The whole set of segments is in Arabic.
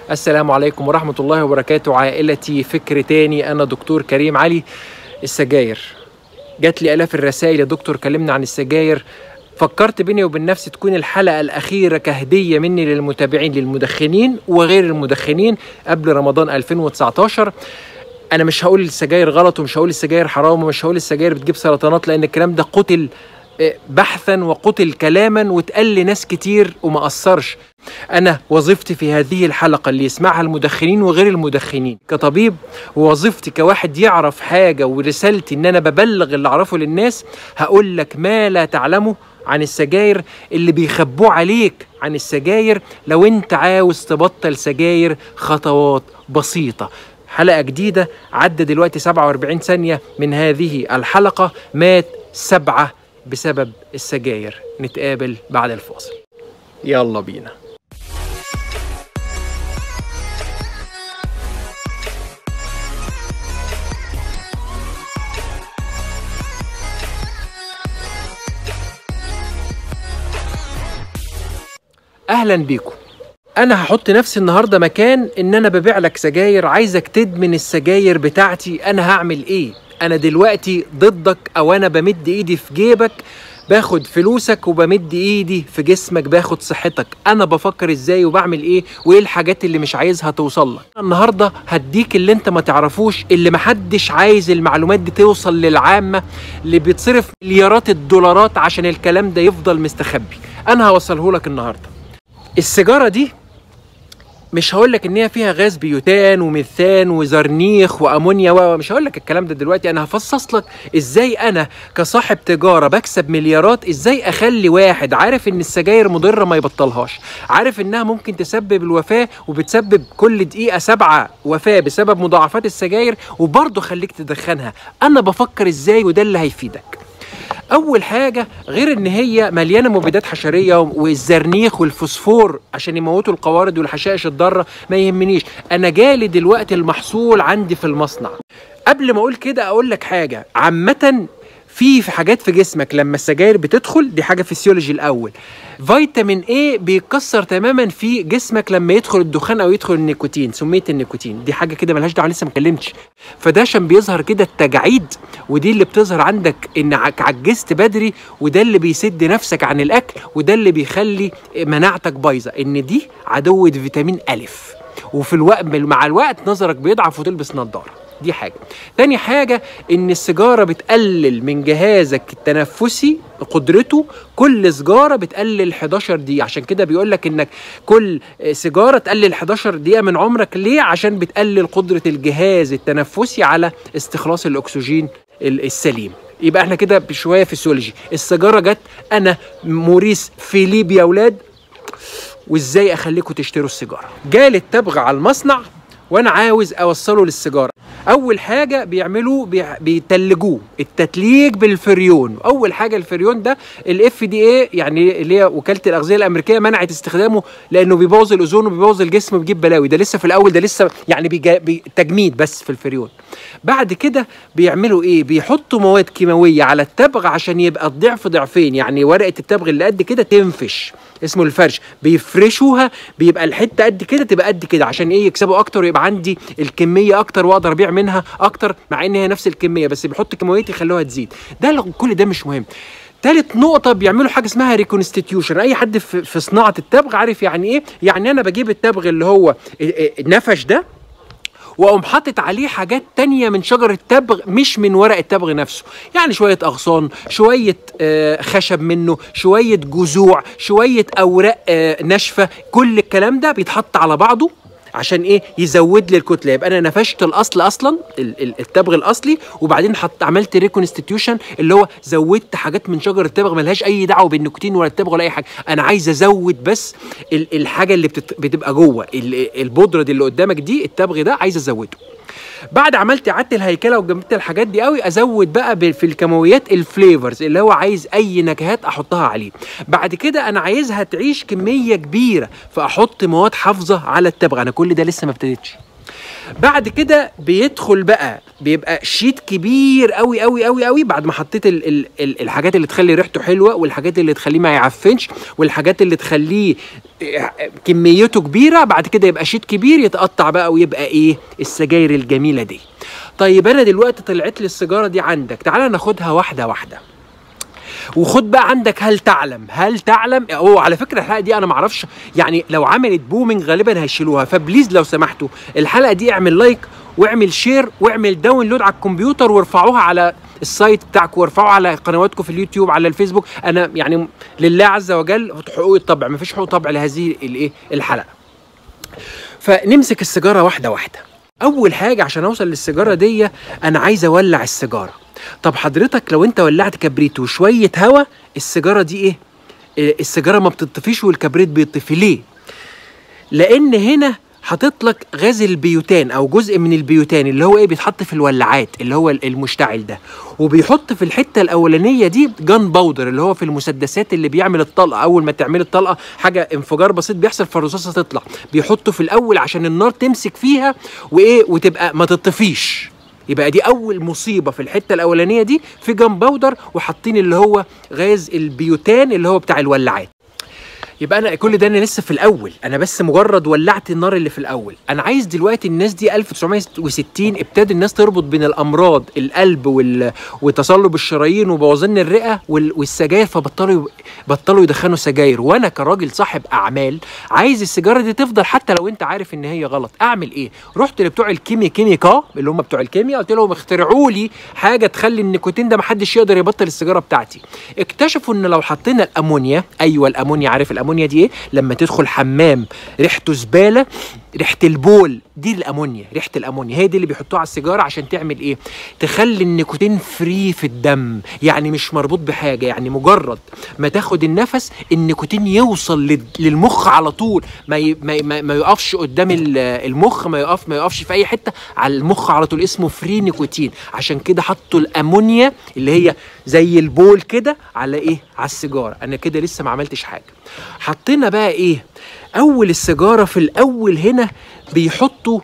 السلام عليكم ورحمة الله وبركاته. عائلتي فكر تاني، أنا دكتور كريم علي. السجاير جات لي آلاف الرسائل، يا دكتور كلمنا عن السجاير. فكرت بيني وبين نفسي تكون الحلقة الأخيرة كهدية مني للمتابعين، للمدخنين وغير المدخنين قبل رمضان 2019. أنا مش هقول السجاير غلط ومش هقول السجاير حرام ومش هقول السجاير بتجيب سرطانات، لأن الكلام ده قتل بحثا وقتل كلاما واتقال لناس كتير وما أثرش. أنا وظيفتي في هذه الحلقة اللي يسمعها المدخنين وغير المدخنين كطبيب، ووظيفتي كواحد يعرف حاجة، ورسالتي إن أنا ببلغ اللي أعرفه للناس. هقول لك ما لا تعلمه عن السجاير، اللي بيخبوه عليك عن السجاير لو أنت عاوز تبطل سجاير. خطوات بسيطة. حلقة جديدة. عدى دلوقتي 47 ثانية من هذه الحلقة. مات 7 بسبب السجاير. نتقابل بعد الفاصل، يلا بينا. اهلا بيكم. انا هحط نفسي النهارده مكان ان انا ببيع لك سجاير، عايزك تدمن السجاير بتاعتي. انا هعمل ايه؟ انا دلوقتي ضدك، او انا بمد ايدي في جيبك باخد فلوسك، وبمد ايدي في جسمك باخد صحتك. انا بفكر ازاي وبعمل ايه، وايه الحاجات اللي مش عايزها توصل لك. النهارده هديك اللي انت ما تعرفوش، اللي محدش عايز المعلومات دي توصل للعامة، اللي بيتصرف مليارات الدولارات عشان الكلام ده يفضل مستخبي. انا هوصله لك النهارده. السيجارة دي مش هقولك ان هي فيها غاز بيوتان وميثان وزرنيخ وامونيا مش هقولك الكلام ده دلوقتي. انا هفصص لك ازاي انا كصاحب تجارة بكسب مليارات، ازاي اخلي واحد عارف ان السجاير مضرة ما يبطلهاش، عارف انها ممكن تسبب الوفاة وبتسبب كل دقيقة 7 وفاة بسبب مضاعفات السجاير، وبرضه خليك تدخنها. انا بفكر ازاي، وده اللي هيفيدك. اول حاجه، غير ان هي مليانه مبيدات حشريه والزرنيخ والفوسفور عشان يموتوا القوارض والحشائش الضاره، ما يهمنيش. انا جالي دلوقتي المحصول عندي في المصنع. قبل ما اقول كده اقول لك حاجه عامه. في حاجات في جسمك لما السجاير بتدخل، دي حاجه فسيولوجي الاول. فيتامين ايه بيتكسر تماما في جسمك لما يدخل الدخان او يدخل النيكوتين، سميه النيكوتين. دي حاجه كده ملهاش دعوه، لسه ما اتكلمتش. فده عشان بيظهر كده التجاعيد، ودي اللي بتظهر عندك انك عجزت بدري، وده اللي بيسد نفسك عن الاكل، وده اللي بيخلي مناعتك بايظه. ان دي عدوة فيتامين الف، وفي الوقت مع الوقت نظرك بيضعف وتلبس نظاره. دي حاجة. تاني حاجة، ان السيجارة بتقلل من جهازك التنفسي قدرته. كل سيجارة بتقلل 11 دقيقة، عشان كده بيقولك انك كل سيجارة تقلل 11 دقيقة من عمرك. ليه؟ عشان بتقلل قدرة الجهاز التنفسي على استخلاص الاكسجين السليم. يبقى احنا كده بشوية فيسيولوجي. السيجارة جت، انا موريس في ليبيا يا ولاد، وازاي اخليكم تشتروا السيجارة. جالي التبغ على المصنع وانا عاوز اوصله للسيجاره. اول حاجه بيعملوه بيتلجوه، التتليج بالفريون. اول حاجه الفريون ده FDA يعني اللي هي وكاله الاغذيه الامريكيه منعت استخدامه لانه بيبوظ الاوزون وبيبوظ الجسم وبيجيب بلاوي. ده لسه في الاول، ده لسه يعني تجميد بس في الفريون. بعد كده بيعملوا ايه؟ بيحطوا مواد كيماويه على التبغ عشان يبقى الضعف ضعفين. يعني ورقه التبغ اللي قد كده تنفش، اسمه الفرش. بيفرشوها بيبقى الحته قد كده تبقى قد كده، عشان ايه؟ يكسبوا اكتر ويبقى عندي الكميه اكتر واقدر ابيع منها اكتر، مع ان هي نفس الكميه بس بيحط كيماويات يخلوها تزيد. ده كل ده مش مهم. تالت نقطة، بيعملوا حاجة اسمها ريكونستيتيوشن. أي حد في صناعة التبغ عارف يعني إيه؟ يعني أنا بجيب التبغ اللي هو نفش ده، واقوم حاطط عليه حاجات تانية من شجر التبغ، مش من ورق التبغ نفسه. يعني شوية أغصان، شوية خشب منه، شوية جذوع، شوية أوراق ناشفة. كل الكلام ده بيتحط على بعضه عشان ايه؟ يزود لي الكتله. يبقى انا نفشت الاصل اصلا، التبغ الاصلي، وبعدين عملت ريكونستيتيوشن اللي هو زودت حاجات من شجر التبغ ملهاش اي دعوه بالنيكوتين ولا التبغ ولا اي حاجه. انا عايز ازود بس الحاجه اللي بتبقى جوه البودره دي اللي قدامك دي، التبغ ده عايز ازوده. بعد عملت اعاده الهيكله وجمدت الحاجات دي قوي، ازود بقى في الكيماويات الفليفرز اللي هو عايز اي نكهات احطها عليه. بعد كده انا عايزها تعيش كميه كبيره، فاحط مواد حافظه على التبغ. انا كل ده لسه ما ابتديتش. بعد كده بيدخل بقى، بيبقى شيت كبير قوي قوي قوي قوي بعد ما حطيت الحاجات اللي تخلي ريحته حلوه، والحاجات اللي تخليه ما يعفنش، والحاجات اللي تخليه كميته كبيره. بعد كده يبقى شيت كبير يتقطع بقى ويبقى ايه؟ السجاير الجميله دي. طيب انا دلوقتي طلعت لي السيجاره دي عندك، تعالى ناخدها واحده واحده. وخد بقى عندك هل تعلم على فكره الحلقه دي انا معرفش، يعني لو عملت بومينج غالبا هيشيلوها، فبليز لو سمحتوا الحلقه دي اعمل لايك واعمل شير واعمل داونلود على الكمبيوتر وارفعوها على السايت بتاعكم، وارفعوها على قنواتكم في اليوتيوب، على الفيسبوك. انا يعني لله عز وجل حقوق الطبع، مفيش حقوق طبع لهذه الحلقه. فنمسك السيجاره واحده واحده. اول حاجه عشان اوصل للسيجاره دي انا عايز اولع السيجاره. طب حضرتك لو انت ولعت كبريت وشويه هوا، السيجاره دي ايه؟ السيجاره ما بتطفيش والكبريت بيطفي. ليه؟ لان هنا حاطط لك غاز البيوتان او جزء من البيوتان اللي هو ايه؟ بيتحط في الولاعات اللي هو المشتعل ده، وبيحط في الحته الاولانيه دي جان باودر اللي هو في المسدسات اللي بيعمل الطلقه. اول ما تعمل الطلقه حاجه انفجار بسيط بيحصل فالرصاصه تطلع، بيحطه في الاول عشان النار تمسك فيها وايه وتبقى ما تطفيش. يبقى دي اول مصيبه في الحته الاولانيه دي، في جان باودر وحاطين اللي هو غاز البيوتان اللي هو بتاع الولاعات. يبقى انا كل ده انا لسه في الاول، انا بس مجرد ولعت النار اللي في الاول. انا عايز دلوقتي الناس دي 1960 ابتدى الناس تربط بين الامراض القلب وتصلب الشرايين وبوظان الرئه والسجاير، فبطلوا يدخنوا سجاير. وانا كراجل صاحب اعمال عايز السيجاره دي تفضل حتى لو انت عارف ان هي غلط. اعمل ايه؟ رحت لبتوع كيميكا اللي هم بتوع الكيمياء، قلت لهم اخترعوا لي حاجه تخلي النيكوتين ده محدش يقدر يبطل السيجاره بتاعتي. اكتشفوا ان لو حطينا الامونيا، ايوه الامونيا، عارف الامونيا دي ايه؟ لما تدخل حمام ريحته زباله، ريحه البول دي الامونيا، ريحه الامونيا هي دي اللي بيحطوها على السيجاره عشان تعمل ايه؟ تخلي النيكوتين فري في الدم، يعني مش مربوط بحاجه، يعني مجرد ما تاخد النفس النيكوتين يوصل للمخ على طول، ما يقفش قدام المخ، ما يقفش في اي حته، على المخ على طول، اسمه فري نيكوتين. عشان كده حطوا الامونيا اللي هي زي البول كده على ايه؟ على السيجاره. انا كده لسه ما عملتش حاجه. حطينا بقى ايه؟ اول السيجاره في الاول هنا بيحطوا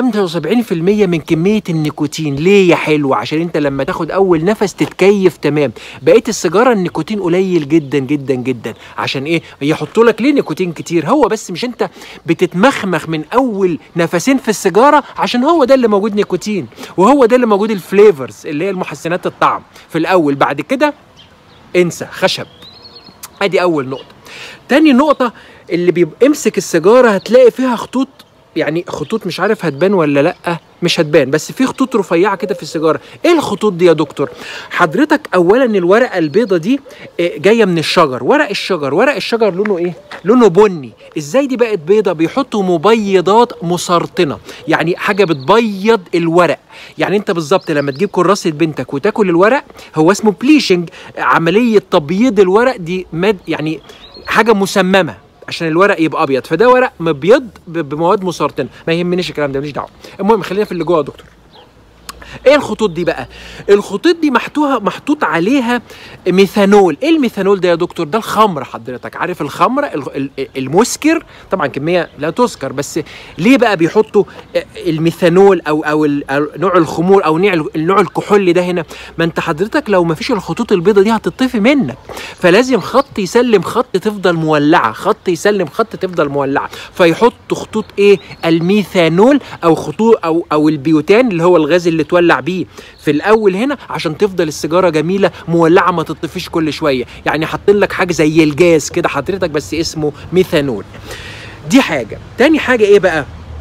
75% من كميه النيكوتين. ليه يا حلو؟ عشان انت لما تاخد اول نفس تتكيف تمام. بقيت السيجاره النيكوتين قليل جدا جدا جدا. عشان ايه؟ يحطوا لك ليه نيكوتين كتير؟ هو بس مش انت بتتمخمخ من اول نفسين في السيجاره، عشان هو ده اللي موجود نيكوتين، وهو ده اللي موجود الفليفرز اللي هي المحسنات الطعم في الاول. بعد كده انسى خشب. ادي اول نقطه. تاني نقطه، اللي بيبقى امسك السيجاره هتلاقي فيها خطوط، يعني خطوط مش عارف هتبان ولا لا، مش هتبان، بس في خطوط رفيعه كده في السيجاره. ايه الخطوط دي يا دكتور؟ حضرتك اولا الورقه البيضه دي جايه من الشجر. ورق الشجر لونه ايه؟ لونه بني. ازاي دي بقت بيضه؟ بيحطوا مبيضات مسرطنه، يعني حاجه بتبيض الورق. يعني انت بالظبط لما تجيب كراسه بنتك وتاكل الورق، هو اسمه بليشنج، عمليه تبييض الورق دي، يعني حاجه مسممه عشان الورق يبقى ابيض، فده ورق مبيض بمواد مسرطنه. ما يهمنيش الكلام ده، ماليش دعوه. المهم خلينا في اللي جوه يا دكتور. ايه الخطوط دي بقى؟ الخطوط دي محطوط عليها ميثانول. ايه الميثانول ده يا دكتور؟ ده الخمر. حضرتك عارف الخمر المسكر، طبعا كميه لا تذكر، بس ليه بقى بيحطوا الميثانول او نوع الخمور او النوع الكحول ده هنا؟ ما انت حضرتك لو ما فيش الخطوط البيضاء دي هتطفي منك، فلازم خط يسلم خط تفضل مولعه، خط يسلم خط تفضل مولعه، فيحطوا خطوط ايه؟ الميثانول او خطوط او البيوتان اللي هو الغاز اللي تولع بيه في الاول هنا، عشان تفضل السيجاره جميله مولعه ما تطفيش كل شويه. يعني حاطين لك حاجه زي الجاز كده حضرتك، بس اسمه ميثانول. دي حاجه. تاني حاجه ايه بقى؟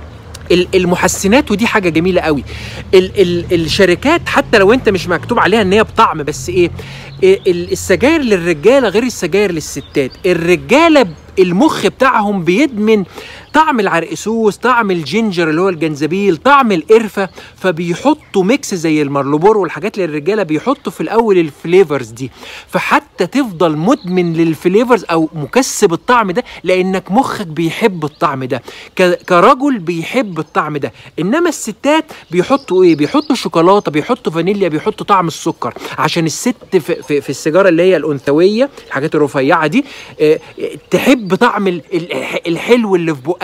المحسنات، ودي حاجه جميله قوي. الشركات حتى لو انت مش مكتوب عليها ان هي بطعم، بس ايه؟ السجاير للرجاله غير السجاير للستات. الرجاله المخ بتاعهم بيدمن طعم العرقسوس، طعم الجينجر اللي هو الجنزبيل، طعم القرفه، فبيحطوا ميكس زي المارلبور والحاجات للرجاله، بيحطوا في الاول الفليفرز دي، فحتى تفضل مدمن للفليفرز او مكسب الطعم ده، لانك مخك بيحب الطعم ده، كرجل بيحب الطعم ده. انما الستات بيحطوا ايه؟ بيحطوا شوكولاته، بيحطوا فانيليا، بيحطوا طعم السكر، عشان الست في السيجاره اللي هي الانثويه، الحاجات الرفيعه دي، تحب طعم الحلو اللي في بقها.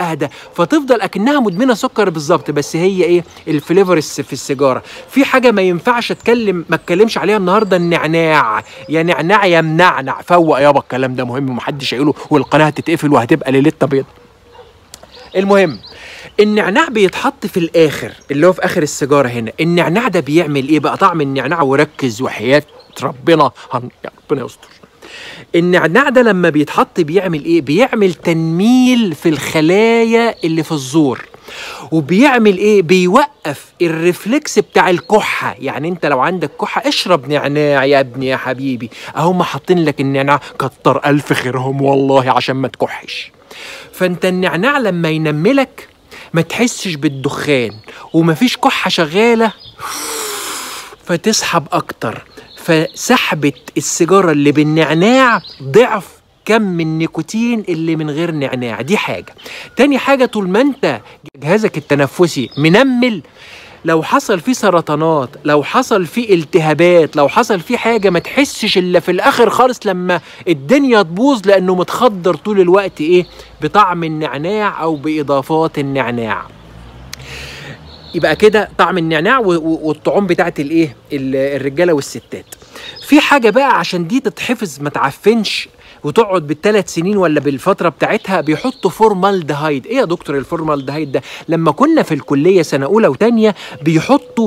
اهدى، فتفضل اكنها مدمنه سكر بالظبط. بس هي ايه الفليفرز في السيجاره؟ في حاجه ما ينفعش ما اتكلمش عليها النهارده، النعناع. يا نعناع يا منعنع، فوق يابا، الكلام ده مهم ومحدش هيقوله والقناه هتتقفل وهتبقى ليلتنا بيض. المهم النعناع بيتحط في الاخر، اللي هو في اخر السيجاره هنا. النعناع ده بيعمل ايه بقى؟ طعم النعناع، وركز وحياه ربنا ربنا يستر. النعناع ده لما بيتحط بيعمل ايه؟ بيعمل تنميل في الخلايا اللي في الزور، وبيعمل ايه؟ بيوقف الرفلكس بتاع الكحه. يعني انت لو عندك كحه اشرب نعناع يا ابني يا حبيبي، اهم حاطين لك النعناع، كتر الف خيرهم والله عشان ما تكحش. فانت النعناع لما ينملك ما تحسش بالدخان ومفيش كحه شغاله فتسحب اكتر. فسحبة السيجارة اللي بالنعناع ضعف كم النيكوتين اللي من غير نعناع. دي حاجة. تاني حاجة، طول ما انت جهازك التنفسي منمل، لو حصل فيه سرطانات، لو حصل فيه التهابات، لو حصل فيه حاجة، ما تحسش الا في الاخر خالص لما الدنيا تبوظ، لانه متخدر طول الوقت ايه؟ بطعم النعناع او باضافات النعناع. يبقى كده طعم النعناع والطعوم بتاعت الايه الرجاله والستات. في حاجه بقى عشان دي تتحفظ ما تعفنش وتقعد بالثلاث سنين ولا بالفتره بتاعتها، بيحطوا فورمالدهايد. ايه يا دكتور الفورمالدهايد ده؟ لما كنا في الكليه سنه اولى وثانيه بيحطوا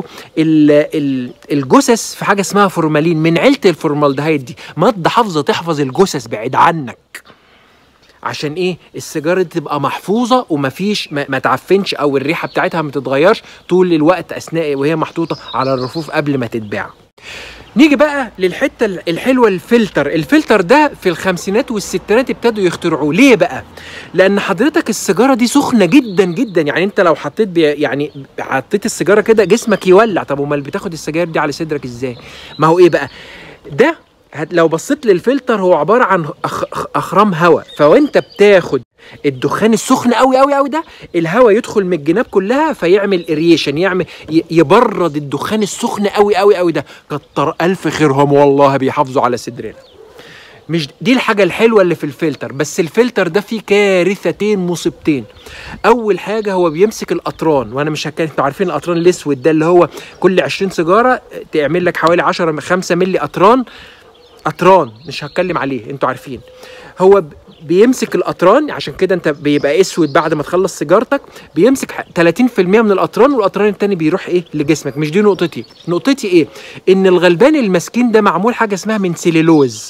الجثث في حاجه اسمها فورمالين من عيله الفورمالدهايد. دي ماده حافظه تحفظ الجثث بعيد عنك. عشان ايه؟ السيجاره دي تبقى محفوظه ومفيش ما تعفنش او الريحه بتاعتها ما تتغيرش طول الوقت اثناء وهي محطوطه على الرفوف قبل ما تتباع. نيجي بقى للحته الحلوه، الفلتر ده في الخمسينات والستينات ابتدوا يخترعوه. ليه بقى؟ لان حضرتك السيجاره دي سخنه جدا جدا، يعني انت لو حطيت حطيت السيجاره كده جسمك يولع. طب امال بتاخد السجاير دي على صدرك ازاي؟ ما هو ايه بقى ده؟ لو بصيت للفلتر هو عباره عن اخرام هواء، فوانت بتاخد الدخان السخن قوي قوي قوي ده، الهواء يدخل من الجناب كلها فيعمل اريشن، يبرد الدخان السخن قوي قوي قوي ده. كتر الف خيرهم والله بيحافظوا على صدرنا. مش دي الحاجه الحلوه اللي في الفلتر بس، الفلتر ده فيه كارثتين مصيبتين. اول حاجه هو بيمسك الاطران، وانا مش هتكلم، انتوا عارفين الاطران الاسود ده اللي هو كل 20 سيجاره تعمل لك حوالي 5 مللي اطران، مش هتكلم عليه، انتوا عارفين. هو بيمسك الاطران، عشان كده انت بيبقى اسود بعد ما تخلص سيجارتك. بيمسك 30% من الاطران، والاطران التاني بيروح ايه لجسمك. مش دي نقطتي ايه؟ ان الغلبان المسكين ده معمول حاجه اسمها من سيلولوز.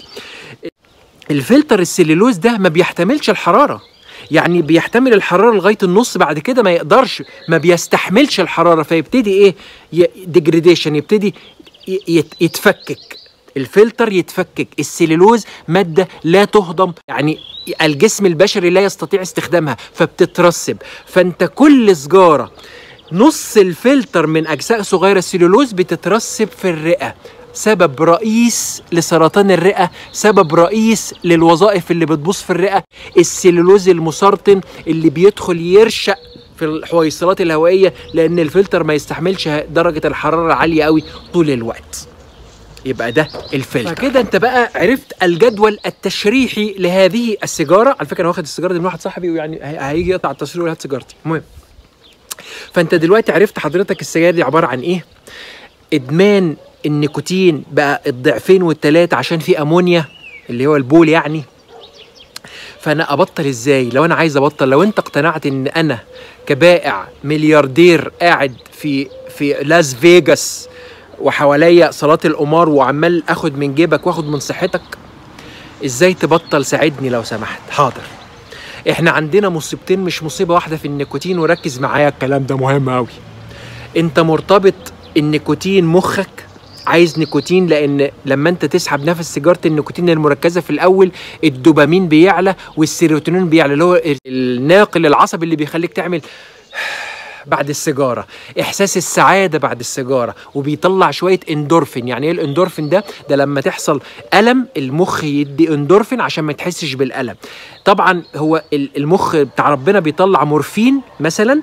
الفلتر السيلولوز ده ما بيحتملش الحراره، يعني بيحتمل الحراره لغايه النص، بعد كده ما يقدرش، ما بيستحملش الحراره، فيبتدي ايه؟ ديجريديشن، يبتدي يتفكك. الفلتر يتفكك. السليلوز مادة لا تهضم، يعني الجسم البشري لا يستطيع استخدامها، فبتترسب. فانت كل سجارة نص الفلتر من أجزاء صغيرة السليلوز بتترسب في الرئة، سبب رئيس لسرطان الرئة، سبب رئيس للوظائف اللي بتبوظ في الرئة. السليلوز المسرطن اللي بيدخل يرشق في الحويصلات الهوائية، لأن الفلتر ما يستحملش درجة الحرارة عالية قوي طول الوقت. يبقى ده الفلتر. فكده انت بقى عرفت الجدول التشريحي لهذه السيجاره. على فكره انا واخد السيجاره دي من واحد صاحبي، ويعني هيجي يقطع التصوير ويقول هات سيجارتي. المهم، فانت دلوقتي عرفت حضرتك السجاير دي عباره عن ايه؟ ادمان النيكوتين بقى الضعفين والثلاثه عشان في امونيا اللي هو البول يعني. فانا ابطل ازاي؟ لو انا عايز ابطل، لو انت اقتنعت ان انا كبائع ملياردير قاعد في لاس فيجاس وحواليا صالات القمار وعمال اخد من جيبك واخد من صحتك، ازاي تبطل؟ ساعدني لو سمحت. حاضر. احنا عندنا مصيبتين مش مصيبه واحده في النيكوتين، وركز معايا الكلام ده مهم قوي. انت مرتبط النيكوتين، مخك عايز نيكوتين، لان لما انت تسحب نفس سيجاره النيكوتين المركزه في الاول الدوبامين بيعلى والسيروتونين بيعلى، اللي هو الناقل العصبي اللي بيخليك تعمل بعد السيجاره، احساس السعاده بعد السيجاره، وبيطلع شويه اندورفين. يعني ايه الاندورفين ده؟ ده لما تحصل الم المخ يدي اندورفين عشان ما تحسش بالالم. طبعا هو المخ بتاع ربنا بيطلع مورفين مثلا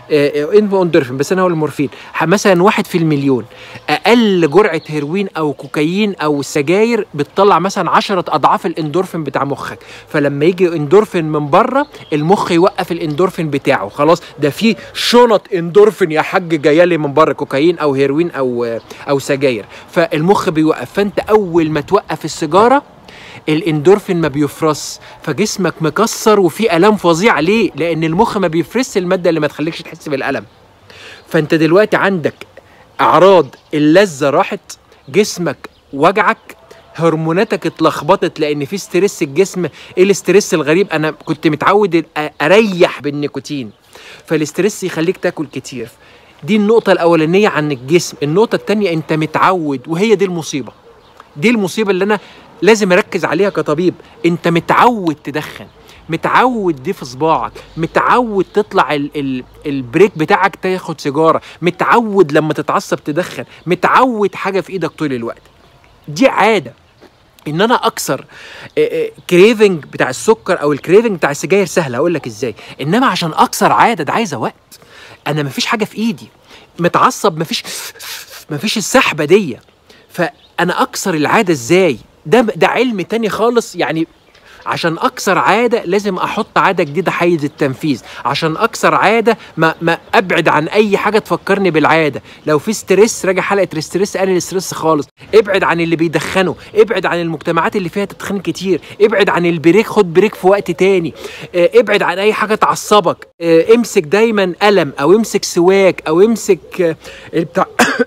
اندورفين، بس انا هو المورفين مثلا 1 في المليون. اقل جرعه هيروين او كوكايين او السجاير بتطلع مثلا 10 اضعاف الاندورفين بتاع مخك. فلما يجي اندورفين من بره المخ يوقف الاندورفين بتاعه، خلاص ده في شنط اندورفين يا حاج جايه لي من بره، كوكايين او هيروين او سجاير، فالمخ بيوقف. فانت اول ما توقف السيجاره الاندورفين ما بيفرز، فجسمك مكسر وفي الام فظيع. ليه؟ لان المخ ما بيفرزش الماده اللي ما تخليكش تحس بالالم. فانت دلوقتي عندك اعراض اللذه راحت، جسمك وجعك، هرموناتك اتلخبطت لان في ستريس الجسم. ايه الاستريس الغريب؟ انا كنت متعود اريح بالنيكوتين، فالاستريس يخليك تاكل كتير. دي النقطه الاولانيه عن الجسم. النقطه الثانيه انت متعود، وهي دي المصيبه. دي المصيبه اللي انا لازم اركز عليها كطبيب. انت متعود تدخن، متعود دي في صباعك، متعود تطلع البريك بتاعك تاخد سيجاره، متعود لما تتعصب تدخن، متعود حاجه في ايدك طول الوقت. دي عاده. ان انا اكسر كريفنج بتاع السكر او الكريفنج بتاع السجاير سهل، اقول لك ازاي. انما عشان اكسر عاده ده عايزه وقت. انا مفيش حاجه في ايدي، متعصب مفيش السحبه دي، فانا اكسر العاده ازاي؟ ده علم تاني خالص. يعني عشان اكسر عاده لازم احط عاده جديده حيز التنفيذ. عشان اكسر عاده ما ابعد عن اي حاجه تفكرني بالعاده. لو في ستريس راجع حلقه الاستريس، قلل الاستريس خالص. ابعد عن اللي بيدخنوا، ابعد عن المجتمعات اللي فيها تدخين كتير، ابعد عن البريك، خد بريك في وقت تاني، ابعد عن اي حاجه تعصبك، امسك دايما قلم او امسك سواك او امسك بتاع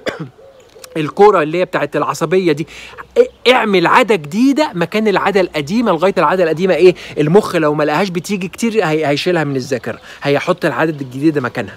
الكرة اللي هي بتاعت العصبية دي. اعمل عادة جديدة مكان العادة القديمة، لغاية العادة القديمة ايه؟ المخ لو ما لقاهاش بتيجي كتير هيشيلها من الذاكرة، هيحط العادة الجديدة مكانها.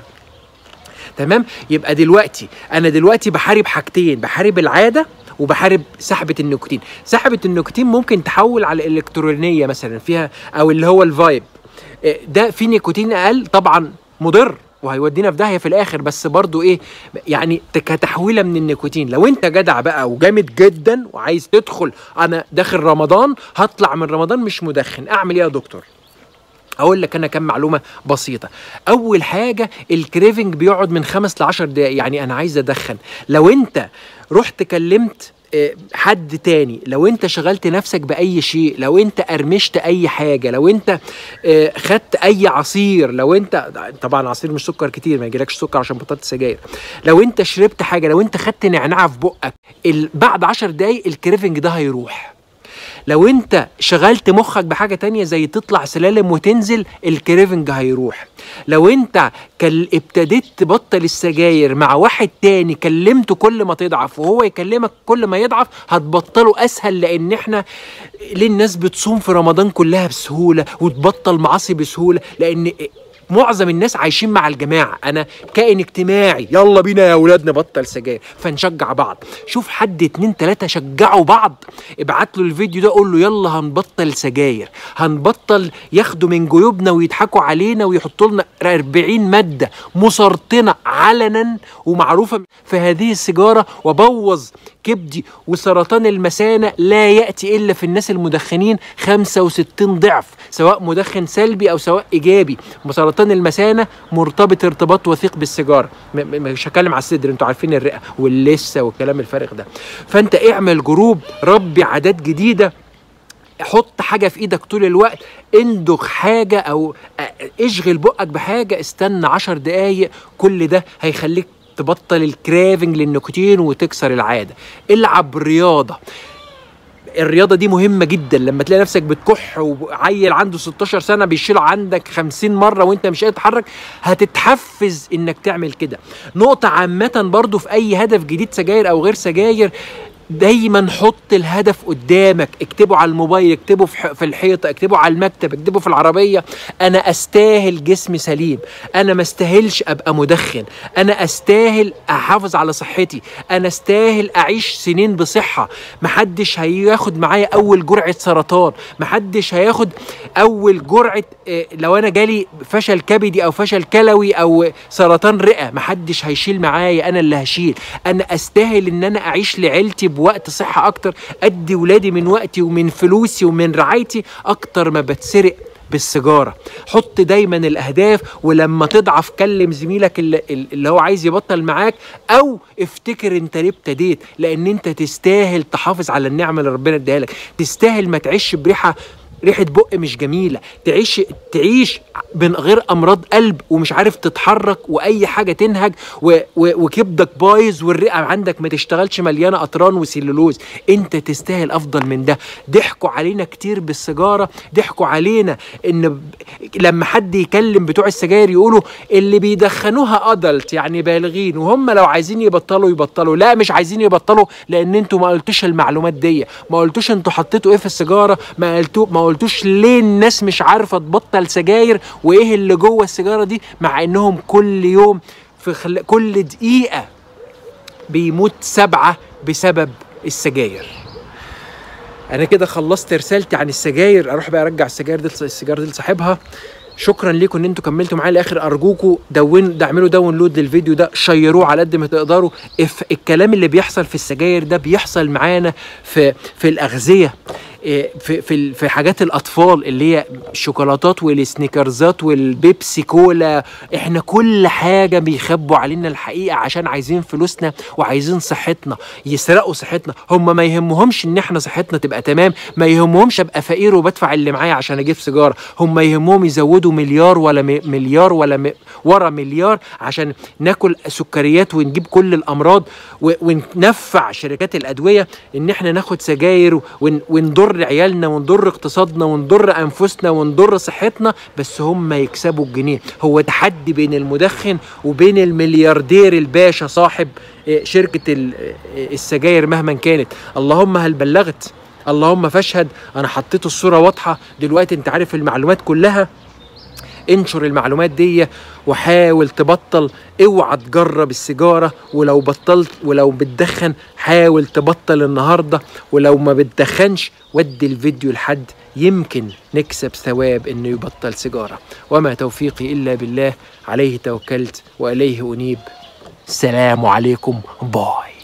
تمام؟ يبقى دلوقتي انا بحارب حاجتين، بحارب العادة وبحارب سحبة النيكوتين. سحبة النيكوتين ممكن تحول على الالكترونية مثلا فيها، او اللي هو الفايب ده فيه نيكوتين اقل، طبعا مضر وهيودينا في داهيه في الاخر، بس برضو ايه يعني كتحويله من النيكوتين. لو انت جدع بقى وجامد جدا وعايز تدخل، انا داخل رمضان هطلع من رمضان مش مدخن، اعمل ايه يا دكتور؟ اقول لك انا كم معلومه بسيطه. اول حاجه الكريفنج بيقعد من 5 ل 10 دقائق، يعني انا عايز ادخن. لو انت رحت كلمت حد تاني، لو انت شغلت نفسك باي شيء، لو انت قرمشت اي حاجه، لو انت خدت اي عصير، لو انت طبعا عصير مش سكر كتير ما يجيلكش سكر عشان بطلت سجاير، لو انت شربت حاجه، لو انت خدت نعناع في بقك، بعد 10 دقايق الكريفنج ده هيروح. لو انت شغلت مخك بحاجة تانية زي تطلع سلالم وتنزل، الكريفنج هيروح. لو انت ابتديت تبطل السجاير مع واحد تاني كلمته كل ما تضعف وهو يكلمك كل ما يضعف، هتبطله اسهل. لان احنا ليه الناس بتصوم في رمضان كلها بسهولة وتبطل معاصي بسهولة؟ لان معظم الناس عايشين مع الجماعة. أنا كائن اجتماعي، يلا بينا يا أولاد نبطل سجاير، فنشجع بعض. شوف حد 2 3 شجعوا بعض، ابعت له الفيديو ده قول له يلا هنبطل سجاير، هنبطل ياخدوا من جيوبنا ويضحكوا علينا ويحطوا لنا 40 مادة مسرطنة علنا ومعروفة في هذه السيجارة، وبوظ كبدي وسرطان المثانة لا يأتي إلا في الناس المدخنين 65 ضعف، سواء مدخن سلبي أو سواء إيجابي. سرطان المثانة مرتبط ارتباط وثيق بالسيجارة. مش هكلم على الصدر، انتوا عارفين الرئة واللثة والكلام الفارغ ده. فانت اعمل جروب، ربي عادات جديدة، حط حاجة في ايدك طول الوقت، اندخ حاجة او اشغل بقك بحاجة، استنى 10 دقايق، كل ده هيخليك تبطل الكرافنج للنيكوتين وتكسر العادة. العب رياضة. الرياضة دي مهمة جدا. لما تلاقي نفسك بتكح وعيل عنده 16 سنة بيشيل عندك 50 مرة وانت مش قادر تتحرك، هتتحفز انك تعمل كده. نقطة عامة برضو في اي هدف جديد سجاير او غير سجاير، دايما حط الهدف قدامك، اكتبه على الموبايل، اكتبه في الحيطة، اكتبه على المكتب، اكتبه في العربية. انا استاهل جسم سليم، انا ما استاهلش ابقى مدخن، انا استاهل احافظ على صحتي، انا استاهل اعيش سنين بصحة. محدش هياخد معايا اول جرعة سرطان، محدش هياخد اول جرعة لو انا جالي فشل كبدي او فشل كلوي او سرطان رئة، محدش هيشيل معايا، انا اللي هشيل. انا استاهل ان انا اعيش لعيلتي بوقت صحة اكتر، ادي ولادي من وقتي ومن فلوسي ومن رعايتي اكتر ما بتسرق بالسيجاره. حط دايما الاهداف، ولما تضعف كلم زميلك اللي هو عايز يبطل معاك، او افتكر انت ليه ابتديت، لان انت تستاهل تحافظ على النعمه اللي ربنا اداها لك، تستاهل ما تعيش بريحه بق مش جميله، تعيش من غير امراض قلب ومش عارف تتحرك واي حاجه تنهج وكبدك بايظ والرئه عندك ما تشتغلش مليانه قطران وسيلولوز. انت تستاهل افضل من ده. ضحكوا علينا كتير بالسيجاره، ضحكوا علينا ان لما حد يكلم بتوع السجاير يقولوا اللي بيدخنوها ادلت يعني بالغين، وهم لو عايزين يبطلوا. لا، مش عايزين يبطلوا، لان انتوا ما قلتوش المعلومات دي، ما قلتوش انتوا حطيتوا ايه في السيجاره، ما قلتوش ليه الناس مش عارفه تبطل سجاير وايه اللي جوه السيجاره دي، مع انهم كل يوم في كل دقيقه بيموت 7 بسبب السجاير. انا كده خلصت رسالتي عن السجاير، اروح بقى ارجع السجاير دي لصاحبها. شكرا ليكم ان انتوا كملتوا معايا لاخر. ارجوكم اعملوا داونلود للفيديو ده، شيروه على قد ما تقدروا. الكلام اللي بيحصل في السجاير ده بيحصل معانا في الاغذيه، في حاجات الاطفال اللي هي الشوكولاتات والسنيكرزات والبيبسي كولا. احنا كل حاجه بيخبوا علينا الحقيقه عشان عايزين فلوسنا وعايزين صحتنا، يسرقوا صحتنا. هم ما يهمهمش ان احنا صحتنا تبقى تمام، ما يهمهمش ابقى فقير وبدفع اللي معايا عشان اجيب سيجاره. هم يهمهم يزودوا مليار ورا مليار عشان ناكل سكريات ونجيب كل الامراض وننفع شركات الادويه ان احنا ناخد سجاير ونضر عيالنا ونضر اقتصادنا ونضر انفسنا ونضر صحتنا، بس هم يكسبوا الجنيه. هو تحدي بين المدخن وبين الملياردير الباشا صاحب شركة السجاير مهما كانت. اللهم هل بلغت؟ اللهم فاشهد. انا حطيت الصورة واضحة دلوقتي، انت عارف المعلومات كلها. انشر المعلومات دي وحاول تبطل. اوعى تجرب السيجارة، ولو بتدخن حاول تبطل النهاردة، ولو ما بتدخنش ودي الفيديو لحد يمكن نكسب ثواب انه يبطل سيجارة. وما توفيقي الا بالله، عليه توكلت واليه انيب. السلام عليكم، باي.